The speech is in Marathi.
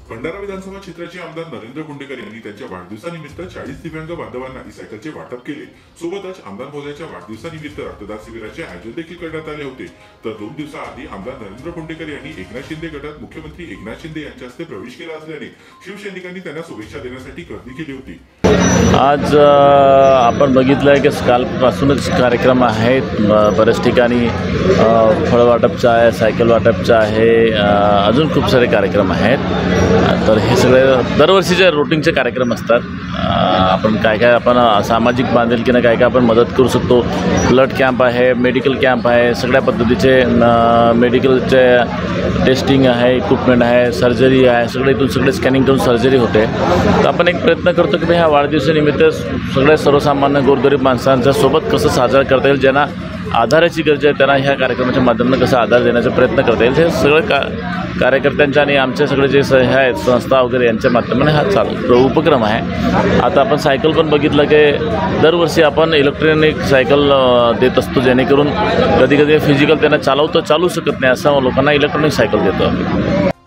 भंडारा विधानसभा क्षेत्राचे आमदार नरेंद्र कुंडेकर यांनी त्यांच्या वाढदिवसानिमित्त 40 दिव्यांग बांधवांना ई सायकलचे वाटप केले। सोबतच आमदार महोदयाच्या वाढदिवसानिमित्त रक्तदान शिबिराचे आयोजन देखील करण्यात आले होते। तर 2 दिवसाआधी आमदार नरेंद्र कुंडेकर यांनी एकनाथ शिंदे गटात मुख्यमंत्री एकनाथ शिंदे यांच्या हस्ते प्रवेश केला असल्याने शिवसैनिकांनी त्यांना शुभेच्छा देण्यासाठी गर्दी केली होती। आज आपण बघितलं आहे की कालपासूनच कार्यक्रम आहेत, बऱ्याच ठिकाणी फळ वाटपचा आहे, सायकल वाटपचा आहे, अजून खूप सारे कार्यक्रम आहेत। तर हे सगळे दरवर्षीचे रूटिंगचे कार्यक्रम असतात। आपण काय आपण सामाजिक बांधिलकीने काय आपण मदत करू शकतो। ब्लड कॅम्प आहे, मेडिकल कॅम्प आहे, सगळ्या पद्धतीचे मेडिकलचे टेस्टिंग आहे, इक्विपमेंट आहे, सर्जरी आहे, सगळे इथून सगळे स्कॅनिंग करून सर्जरी होते। तर आपण एक प्रयत्न करतो की ह्या वाढदिवसानिमित्त सगळ्या सर्वसामान्य गोरगरीब माणसांच्या सोबत कसं साजरा करता येईल, ज्यांना आधाराची गरज आहे त्यांना ह्या कार्यक्रमाच्या माध्यमातून कसा आधार देण्याचा प्रयत्न करता येईल, हे सगळं कार्यकर्त्यांच्या आणि आमचे सगळे जे हे आहेत संस्था वगैरे यांच्या माध्यमाने हा उपक्रम आहे। आता आपण सायकल पण बघितलं की दरवर्षी आपण इलेक्ट्रॉनिक सायकल देत असतो, जेणेकरून कधी कधी फिजिकल त्यांना चालू शकत नाही अशा लोकांना इलेक्ट्रॉनिक सायकल देतो आम्ही।